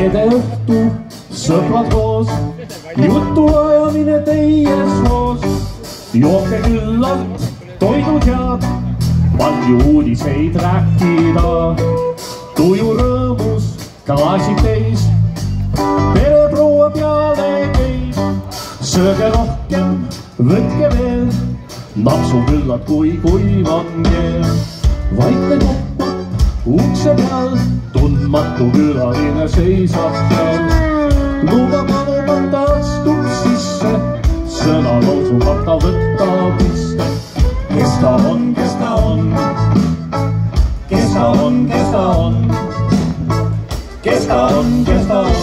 reede õhtu, sõbrad koos, jutu ajamine teies hoos. Jooke küllalt, toidud head, palju uudiseid rääkida. Tuju rõõmus, klaasid täis, pereproua peale käib. Sööge rohkem, võtke veel, napsu küllalt kui kuiv on keel. Vaikne koppab ukse peal, tundmatu külaline seisab seal. Luba palumata astub sisse, sõna lausumata võtab piste. Kes ta on, kes ta on? Kes ta on, kes ta on? Kes ta on, kes ta on?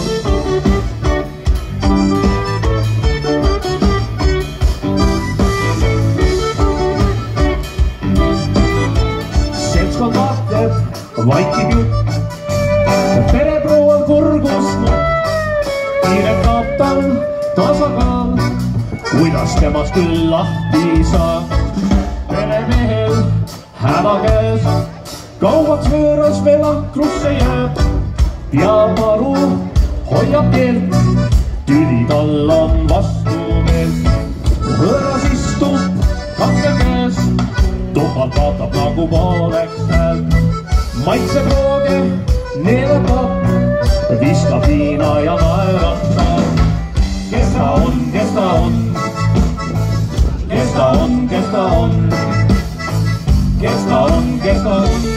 Seltskond vaatleb, vaikib jutt, pereproua kurgus nutt. Kiiretab tal tasakaal, kuidas temast küll lahti saab. Peremehel häda käes, kauaks võõras veel ankrusse jääb. Teab aru, hoiab keelt, tüli tal on vastumeelt. Võõras istub kange käes, tupalt vaatab nagu pooleks häält. Maitseb rooge, neelatab, viskab viina ja naeratab. Kes ta on, kes ta on? Kes ta on, kes ta on? Kes ta on, kes ta on?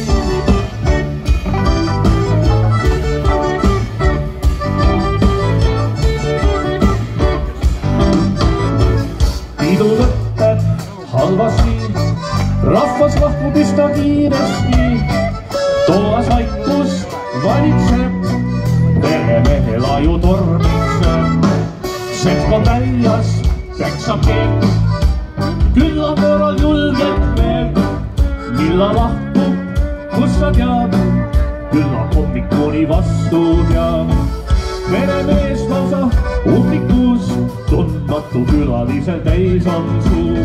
Piduvõtted halvasti, rahvas lahkub üsna kiiresti. Tollas vaikus valitseb, peremehel aju tormitseb. Seltskond väljas peksab keelt, küll on võõral julgelt veel. Millal lahkub, kus ta teab, küllap hommikuni vastu teab. Meremees lausa ummikus, tundmatu külalisel täis on suu.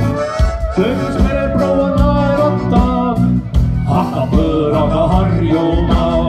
Söögis mereproua naeratab, hakkab võõraga harjuma.